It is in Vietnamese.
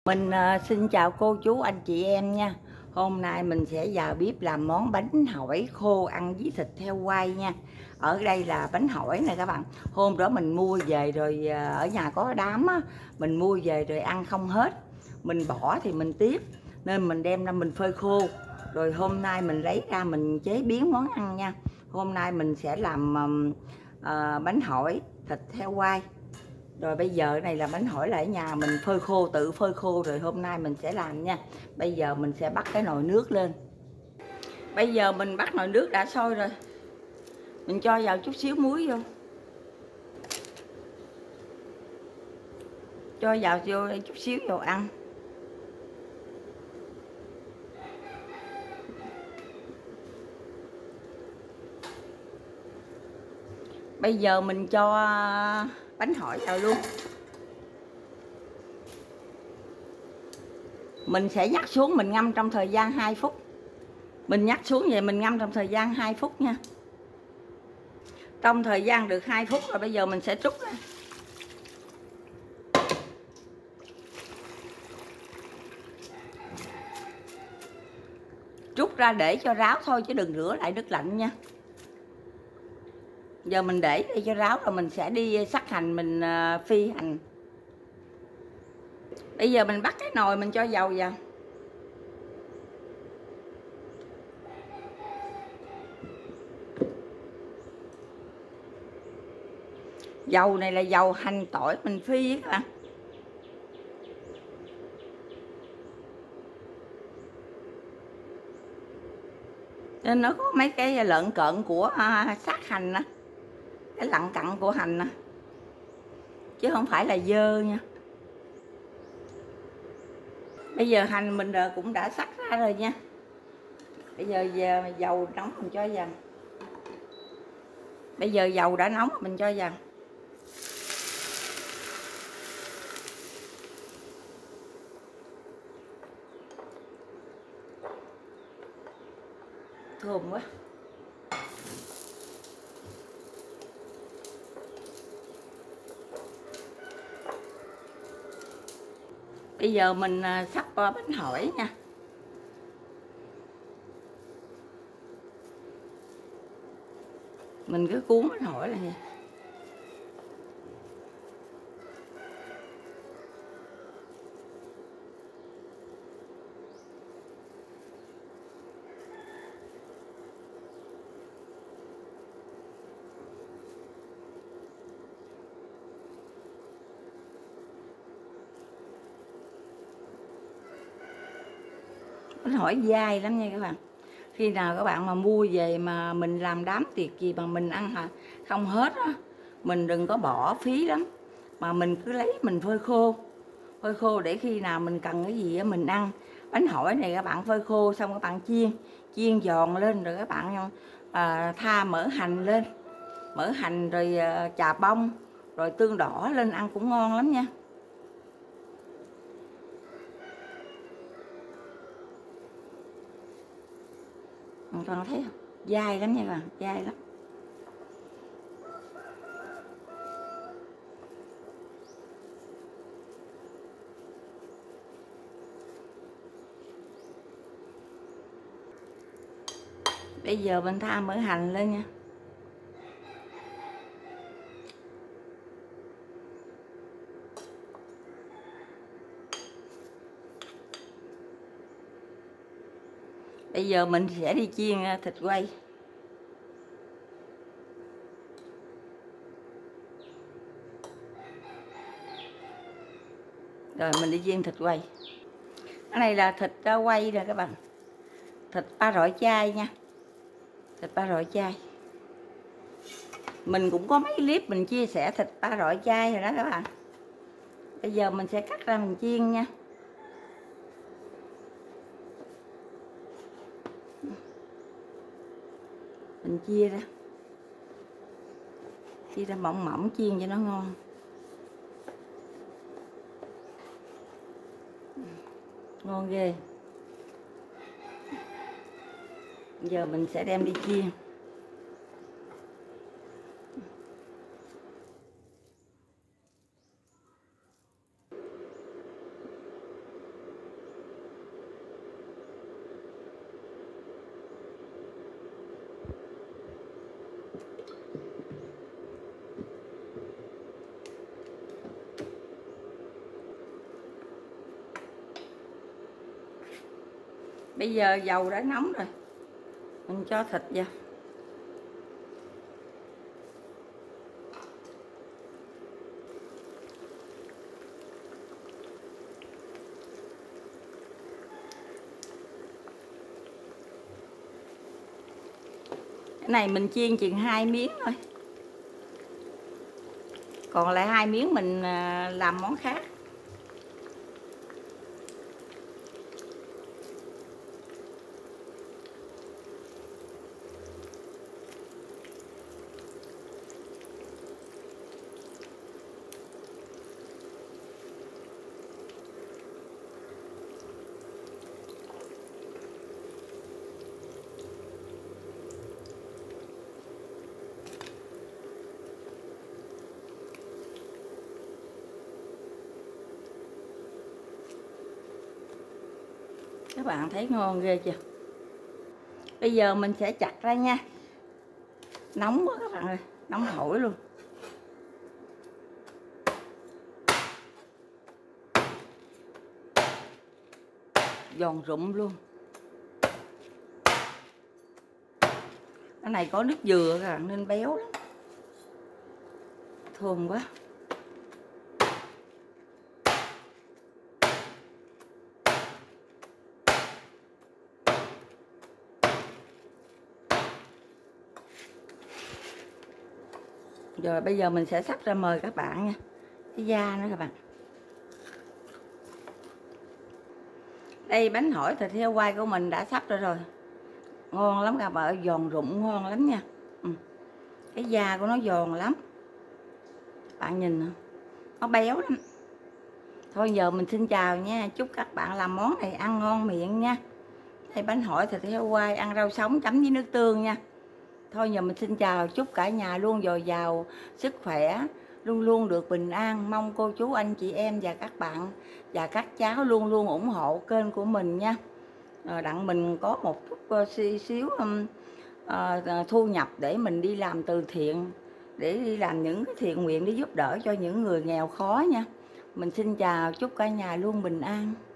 Mình xin chào cô chú anh chị em nha. Hôm nay mình sẽ vào bếp làm món bánh hỏi khô ăn với thịt heo quay nha. Ở đây là bánh hỏi nè các bạn. Hôm đó mình mua về rồi, ở nhà có đám á, mình mua về rồi ăn không hết. Mình bỏ thì mình tiếc nên mình đem ra mình phơi khô. Rồi hôm nay mình lấy ra mình chế biến món ăn nha. Hôm nay mình sẽ làm bánh hỏi thịt heo quay. Rồi bây giờ này là bánh hỏi là ở nhà mình phơi khô, tự phơi khô rồi hôm nay mình sẽ làm nha. Bây giờ mình sẽ bắt cái nồi nước lên. Bây giờ mình bắt nồi nước đã sôi rồi. Mình cho vào chút xíu muối vô. Cho vào chút xíu dầu ăn. Bây giờ mình cho bánh hỏi vào luôn. Mình sẽ nhắc xuống mình ngâm trong thời gian 2 phút. Mình nhắc xuống vậy mình ngâm trong thời gian 2 phút nha. Trong thời gian được 2 phút rồi bây giờ mình sẽ trút ra. Trút ra để cho ráo thôi chứ đừng rửa lại nước lạnh nha. Giờ mình để đây cho ráo rồi mình sẽ đi sắc hành, mình phi hành. Bây giờ mình bắt cái nồi mình cho dầu vào. Dầu này là dầu hành tỏi mình phi các bạn. Nên nó có mấy cái lợn cợn của xác hành á, cái lặn cặn của hành á, chứ không phải là dơ nha. Bây giờ hành mình cũng đã sắc ra rồi nha. Bây giờ dầu nóng mình cho vào. Bây giờ dầu đã nóng mình cho vào. Thơm quá. Bây giờ mình sắp bánh hỏi nha. Mình cứ cuốn bánh hỏi là gì. Bánh hỏi dai lắm nha các bạn. Khi nào các bạn mà mua về mà mình làm đám tiệc gì mà mình ăn không hết á, mình đừng có bỏ phí lắm. Mà mình cứ lấy mình phơi khô. Phơi khô để khi nào mình cần cái gì á mình ăn. Bánh hỏi này các bạn phơi khô xong các bạn chiên giòn lên rồi các bạn tha mỡ hành lên. Mỡ hành rồi chà bông rồi tương đỏ lên ăn cũng ngon lắm nha. Con thấy không? Dai lắm nha các bạn, dai lắm. Bây giờ mình tha mỡ hành lên nha. Bây giờ mình sẽ đi chiên thịt quay. Rồi mình đi chiên thịt quay. Cái này là thịt quay nè các bạn. Thịt ba rọi chai nha. Thịt ba rọi chai. Mình cũng có mấy clip mình chia sẻ thịt ba rọi chai rồi đó các bạn. Bây giờ mình sẽ cắt ra mình chiên nha. Mình chia ra mỏng mỏng chiên cho nó ngon. Ngon ghê. Giờ mình sẽ đem đi chiên. Bây giờ dầu đã nóng rồi, mình cho thịt vào. Cái này mình chiên chừng 2 miếng thôi, còn lại 2 miếng mình làm món khác. Các bạn thấy ngon ghê chưa? Bây giờ mình sẽ chặt ra nha. Nóng quá các bạn ơi, nóng hổi luôn. Giòn rụm luôn. Cái này có nước dừa các bạn nên béo lắm. Thơm quá. Rồi bây giờ mình sẽ sắp ra mời các bạn nha. Cái da nữa các bạn. Đây bánh hỏi thịt heo quay của mình đã sắp rồi. Ngon lắm các bạn ơi, giòn rụm ngon lắm nha. Cái da của nó giòn lắm. Bạn nhìn nè, nó béo lắm. Thôi giờ mình xin chào nha. Chúc các bạn làm món này ăn ngon miệng nha. Đây bánh hỏi thịt heo quay ăn rau sống chấm với nước tương nha. Thôi giờ mình xin chào, chúc cả nhà luôn dồi dào sức khỏe, luôn luôn được bình an. Mong cô chú anh chị em và các bạn và các cháu luôn luôn ủng hộ kênh của mình nha. Đặng mình có một chút xíu thu nhập để mình đi làm từ thiện, để đi làm những cái thiện nguyện để giúp đỡ cho những người nghèo khó nha. Mình xin chào, chúc cả nhà luôn bình an.